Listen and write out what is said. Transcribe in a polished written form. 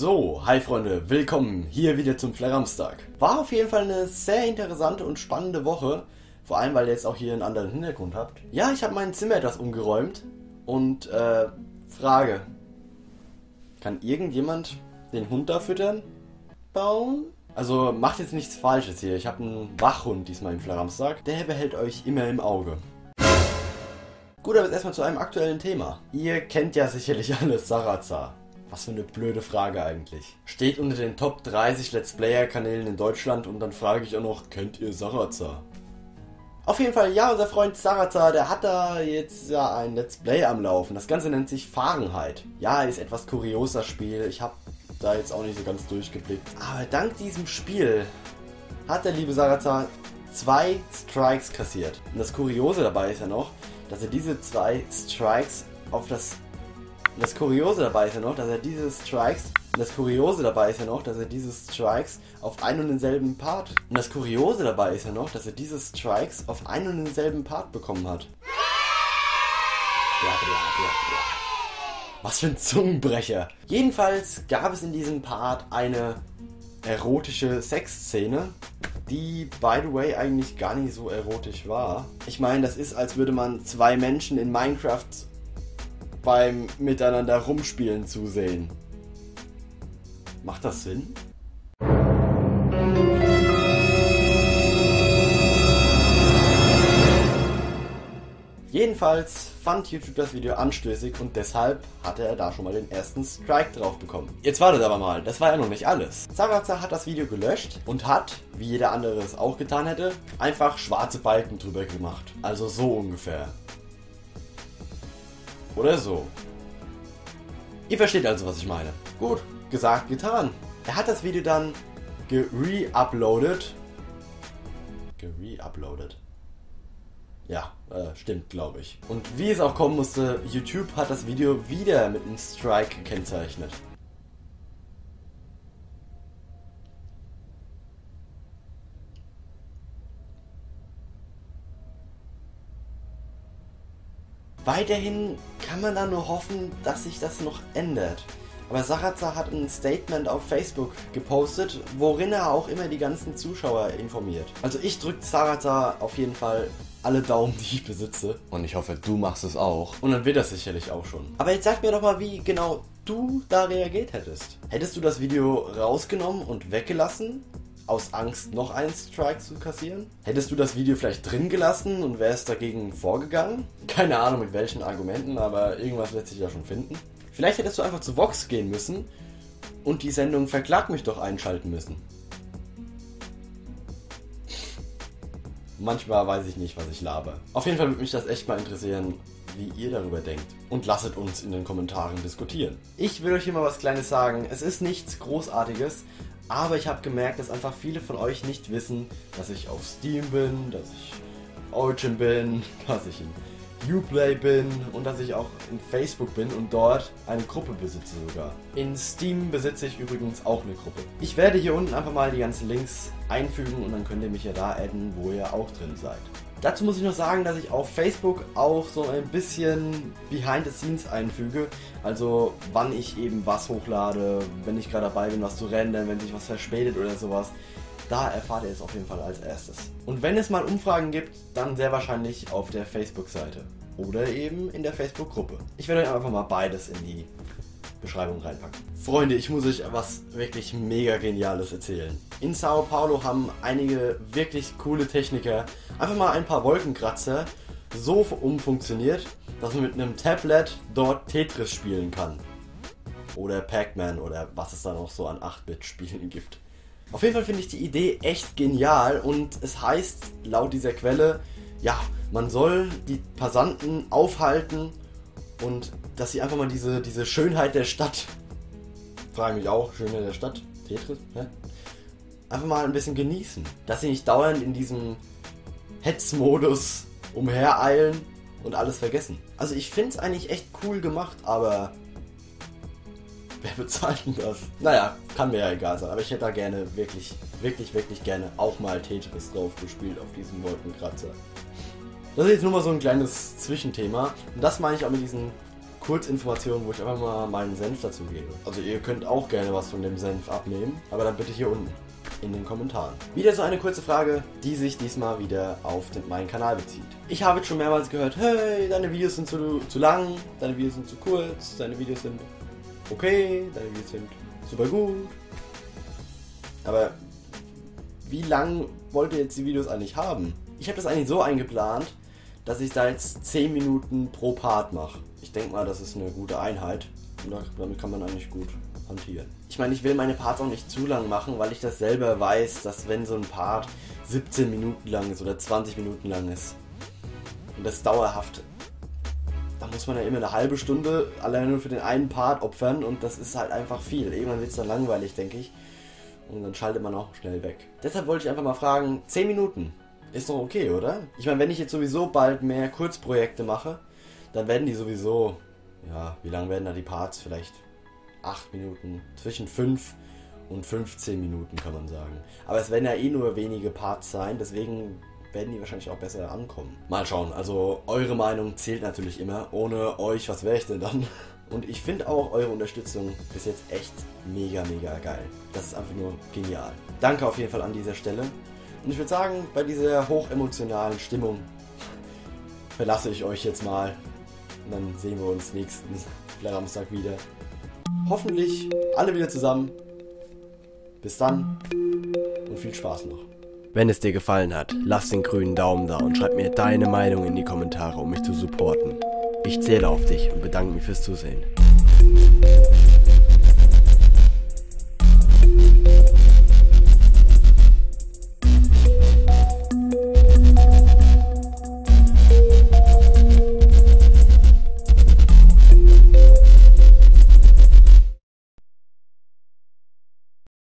So, hi Freunde, willkommen hier wieder zum Flaramstag. War auf jeden Fall eine sehr interessante und spannende Woche, vor allem weil ihr jetzt auch hier einen anderen Hintergrund habt. Ja, ich habe mein Zimmer etwas umgeräumt und Frage, kann irgendjemand den Hund da füttern? Baum? Also macht jetzt nichts Falsches hier, ich habe einen Wachhund diesmal im Flaramstag, der behält euch immer im Auge. Gut, aber jetzt erstmal zu einem aktuellen Thema. Ihr kennt ja sicherlich alle Sarazar. Was für eine blöde Frage eigentlich. Steht unter den Top 30 Let's Player Kanälen in Deutschland und dann frage ich auch noch, kennt ihr Sarazar? Auf jeden Fall, ja, unser Freund Sarazar, der hat da jetzt ja ein Let's Play am Laufen. Das Ganze nennt sich Fahrenheit. Ja, ist etwas kurioser Spiel. Ich habe da jetzt auch nicht so ganz durchgeblickt. Aber dank diesem Spiel hat der liebe Sarazar 2 Strikes kassiert. Und das Kuriose dabei ist ja noch, dass er diese 2 Strikes auf das... Das Kuriose dabei ist ja noch, dass er diese Strikes auf einen und denselben Part. Und das Kuriose dabei ist ja noch, dass er diese Strikes auf einen und denselben Part bekommen hat. Bla, bla, bla, bla. Was für ein Zungenbrecher. Jedenfalls gab es in diesem Part eine erotische Sexszene, die, by the way, eigentlich gar nicht so erotisch war. Ich meine, das ist, als würde man 2 Menschen in Minecraft beim Miteinander rumspielen zusehen. Macht das Sinn? Jedenfalls fand YouTube das Video anstößig und deshalb hatte er da schon mal den ersten Strike drauf bekommen. Jetzt wartet aber mal, das war ja noch nicht alles. Sarazar hat das Video gelöscht und hat, wie jeder andere es auch getan hätte, einfach schwarze Balken drüber gemacht. Also so ungefähr. Oder so. Ihr versteht also, was ich meine. Gut, gesagt, getan. Er hat das Video dann gereuploadet. Ja, stimmt, glaube ich. Und wie es auch kommen musste, YouTube hat das Video wieder mit einem Strike gekennzeichnet. Weiterhin kann man da nur hoffen, dass sich das noch ändert. Aber Sarazar hat ein Statement auf Facebook gepostet, worin er auch immer die ganzen Zuschauer informiert. Also ich drücke Sarazar auf jeden Fall alle Daumen, die ich besitze. Und ich hoffe, du machst es auch. Und dann wird das sicherlich auch schon. Aber jetzt sag mir doch mal, wie genau du da reagiert hättest. Hättest du das Video rausgenommen und weggelassen? Aus Angst, noch einen Strike zu kassieren? Hättest du das Video vielleicht drin gelassen und wärst dagegen vorgegangen? Keine Ahnung mit welchen Argumenten, aber irgendwas lässt sich da schon finden. Vielleicht hättest du einfach zu Vox gehen müssen und die Sendung Verklag mich doch einschalten müssen. Manchmal weiß ich nicht, was ich laber. Auf jeden Fall würde mich das echt mal interessieren, wie ihr darüber denkt. Und lasst uns in den Kommentaren diskutieren. Ich will euch hier mal was Kleines sagen. Es ist nichts Großartiges. Aber ich habe gemerkt, dass einfach viele von euch nicht wissen, dass ich auf Steam bin, dass ich Origin bin, dass ich in Uplay bin und dass ich auch in Facebook bin und dort eine Gruppe besitze sogar. In Steam besitze ich übrigens auch eine Gruppe. Ich werde hier unten einfach mal die ganzen Links einfügen und dann könnt ihr mich ja da adden, wo ihr auch drin seid. Dazu muss ich noch sagen, dass ich auf Facebook auch so ein bisschen Behind the Scenes einfüge. Also wann ich eben was hochlade, wenn ich gerade dabei bin, was zu rendern, wenn sich was verspätet oder sowas. Da erfahrt ihr es auf jeden Fall als erstes. Und wenn es mal Umfragen gibt, dann sehr wahrscheinlich auf der Facebook-Seite. Oder eben in der Facebook-Gruppe. Ich werde euch einfach mal beides in die Beschreibung reinpacken. Freunde, ich muss euch was wirklich mega Geniales erzählen. In Sao Paulo haben einige wirklich coole Techniker einfach mal ein paar Wolkenkratzer so umfunktioniert, dass man mit einem Tablet dort Tetris spielen kann. Oder Pac-Man oder was es da noch so an 8-Bit-Spielen gibt. Auf jeden Fall finde ich die Idee echt genial und es heißt laut dieser Quelle, ja, man soll die Passanten aufhalten und dass sie einfach mal diese Schönheit der Stadt, frage mich auch, Schönheit der Stadt, Tetris, ne? Einfach mal ein bisschen genießen. Dass sie nicht dauernd in diesem Hetzmodus umhereilen und alles vergessen. Also ich finde es eigentlich echt cool gemacht, aber wer bezahlt denn das? Naja, kann mir ja egal sein, aber ich hätte da gerne, wirklich gerne auch mal Tetris drauf gespielt auf diesem Wolkenkratzer. Das ist jetzt nur mal so ein kleines Zwischenthema und das meine ich auch mit diesen Kurzinformationen, wo ich einfach mal meinen Senf dazu gebe. Also ihr könnt auch gerne was von dem Senf abnehmen, aber dann bitte hier unten in den Kommentaren. Wieder so eine kurze Frage, die sich diesmal wieder auf meinen Kanal bezieht. Ich habe jetzt schon mehrmals gehört, hey, deine Videos sind zu lang, deine Videos sind zu kurz, deine Videos sind okay, deine Videos sind super gut. Aber wie lang wollt ihr jetzt die Videos eigentlich haben? Ich habe das eigentlich so eingeplant, dass ich da jetzt 10 Minuten pro Part mache. Ich denke mal, das ist eine gute Einheit und damit kann man eigentlich gut hantieren. Ich meine, ich will meine Parts auch nicht zu lang machen, weil ich das selber weiß, dass wenn so ein Part 17 Minuten lang ist oder 20 Minuten lang ist und das dauerhaft, da muss man ja immer eine halbe Stunde alleine nur für den einen Part opfern und das ist halt einfach viel. Irgendwann wird es dann langweilig, denke ich, und dann schaltet man auch schnell weg. Deshalb wollte ich einfach mal fragen, 10 Minuten ist doch okay, oder? Ich meine, wenn ich jetzt sowieso bald mehr Kurzprojekte mache, dann werden die sowieso, ja, wie lang werden da die Parts? Vielleicht 8 Minuten, zwischen 5 und 15 Minuten kann man sagen. Aber es werden ja eh nur wenige Parts sein, deswegen werden die wahrscheinlich auch besser ankommen. Mal schauen, also eure Meinung zählt natürlich immer. Ohne euch, was wäre ich denn dann? Und ich finde auch eure Unterstützung bis jetzt echt mega geil. Das ist einfach nur genial. Danke auf jeden Fall an dieser Stelle. Und ich würde sagen, bei dieser hochemotionalen Stimmung verlasse ich euch jetzt mal. Und dann sehen wir uns nächsten Samstag wieder. Hoffentlich alle wieder zusammen. Bis dann und viel Spaß noch. Wenn es dir gefallen hat, lass den grünen Daumen da und schreib mir deine Meinung in die Kommentare, um mich zu supporten. Ich zähle auf dich und bedanke mich fürs Zusehen.